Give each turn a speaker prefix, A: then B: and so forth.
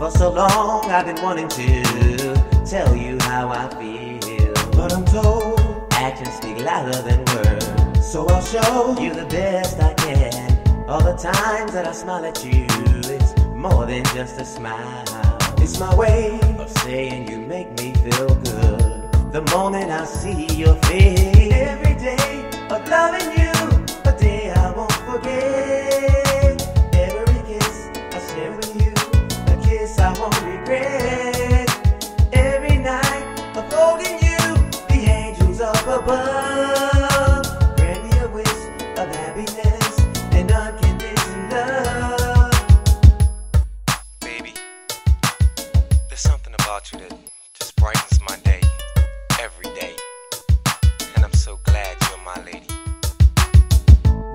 A: For so long I've been wanting to tell you how I feel, but I'm told actions speak louder than words. So I'll show you the best I can. All the times that I smile at you, it's more than just a smile. It's my way of saying you make me feel good. The moment I see your face, every day of loving you, a day I won't forget. Every kiss I share with you, a kiss I won't regret. Every night of holding you, the angels up above grant me a wish of happiness and unconditional love.
B: Baby, there's something about you that just brightens my day every day, and I'm so glad you're my lady.